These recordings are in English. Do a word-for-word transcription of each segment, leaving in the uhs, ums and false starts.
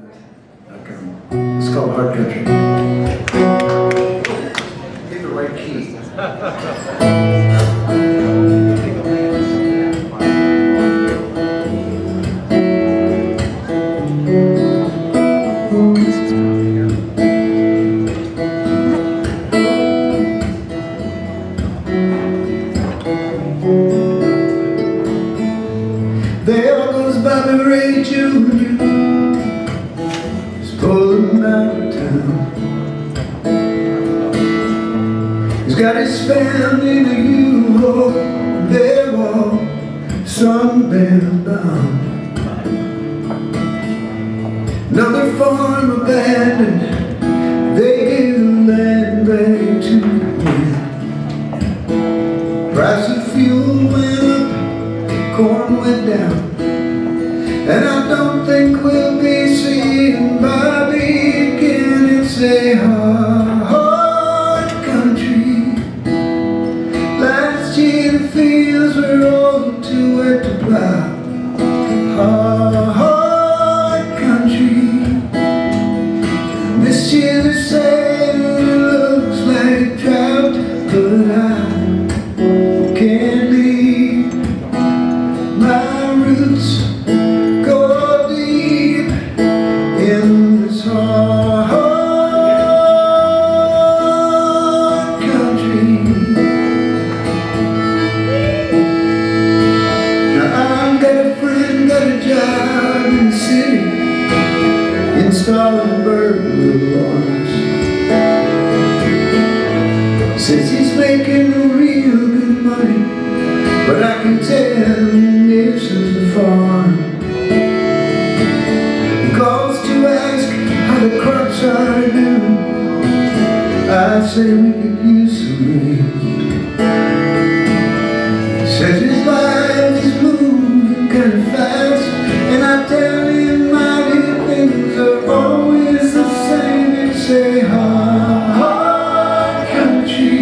It's called Hard Country. Get the right key. There goes Bobby Ray Junior He's pulling out of town. He's got his family in a U-Haul. They're all sunbed bound. Another farm abandoned. They gave the land back to him. Price of fuel went up, corn went down, and I don't think we'll be seeing Bobby again. It's a hard, hard country. Last year the fields were all too wet to plow. Hard, hard country. This year they say it looks like a drought, but I can't leave. My roots go deep in this hard, hard country. Now I've got a friend, got a job in the city, installing burglar alarms. Says he's making real good money, but I can tell he misses the farm. He calls to ask how the crops are doing. I say we could use some rain. Says his life is moving kind of fast, and I tell him my dear things are always the same. It's a hard, hard country.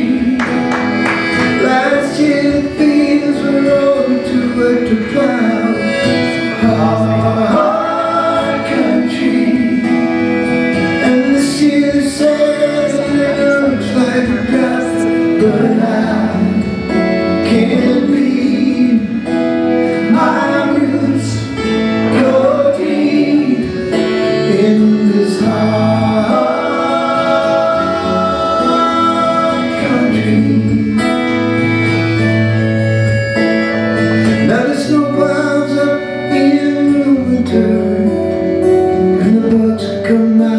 Last year the fields were all too wet to plow. Hard, hard country. And this year they say it looks like a drought, but I can't leave. My roots go deep in this hard country. Now the snow piles up in the winter, and the bugs come out